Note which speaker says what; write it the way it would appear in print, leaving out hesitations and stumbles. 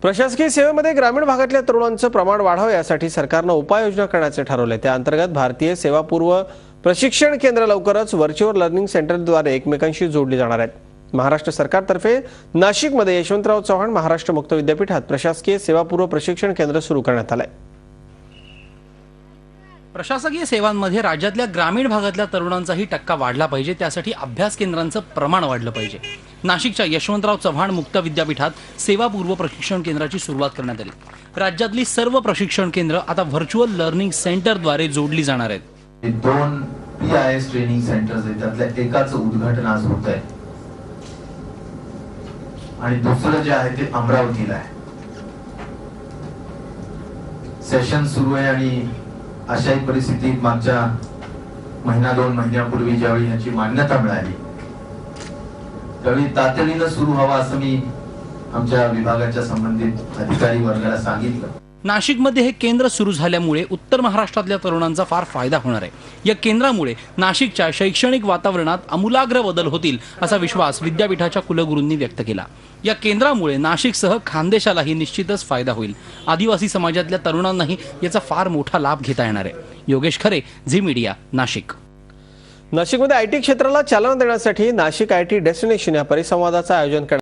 Speaker 1: प्रशासकीय सेवेमध्ये ग्रामीण भागातल्या तरुणांचं प्रमाण वाढावं यासाठी सरकारनं उपाययोजना करण्याचे ठरवले। त्या अंतर्गत भारतीय सेवापूर्व प्रशिक्षण केंद्र लवकरच व्हर्च्युअल लर्निंग सेंटरद्वारे एकमेकांशी जोडली जाणार आहेत। महाराष्ट्र सरकारतर्फे नाशिकमध्ये यशवंतराव चव्हाण महाराष्ट्र मुक्त विद्यापीठात प्रशासकीय सेवापूर्व प्रशिक्षण केंद्र सुरू करण्यात आलंय।
Speaker 2: प्रशासकीय सेवांमध्ये राज्यातल्या ग्रामीण भागातल्या तरुणांचाही टक्का वाढला पाहिजे, त्यासाठी अभ्यास केंद्रांचं प्रमाण वाढलं पाहिजे। नाशिकच्या यशवंतराव चव्हाण मुक्त विद्यापीठात सेवापूर्व प्रशिक्षण केंद्राची सुरुवात करण्यात आली। राज्यातली सर्व प्रशिक्षण केंद्र आता व्हर्च्युअल लर्निंग सेंटरद्वारे जोडली जाणार आहेत।
Speaker 3: दोन PIS ट्रेनिंग सेंटर्स आहेत, त्यातल्या एकाचं उद्घाटन आज होत आहे आणि दुसरं जे आहे ते अमरावतीला आहे। सेशन सुरू आहे आणि अशाही परिस्थितीत मागच्या दोन महिन्यापूर्वी ज्यावेळी याची मान्यता मिळाली त्यावेळी तातडीनं सुरू व्हावा असं मी आमच्या विभागाच्या संबंधित अधिकारी वर्गाला सांगितलं।
Speaker 2: नाशिकमध्ये हे केंद्र सुरू झाल्यामुळे उत्तर महाराष्ट्रातल्या तरुणांचा फार फायदा होणार आहे। या केंद्रामुळे नाशिकच्या शैक्षणिक वातावरणात आमूलाग्र बदल होतील असा विश्वास विद्यापीठाच्या कुलगुरूंनी व्यक्त केला। या केंद्रामुळे नाशिकसह खानदेशालाही निश्चितच फायदा होईल। आदिवासी समाजातल्या तरुणांनाही याचा फार मोठा लाभ घेता येणार आहे। योगेश खरे, झी मीडिया, नाशिक।
Speaker 1: नाशिकमध्ये IT क्षेत्राला चालना देण्यासाठी नाशिक IT डेस्टिनेशन या परिसंवादाचं आयोजन करण्यात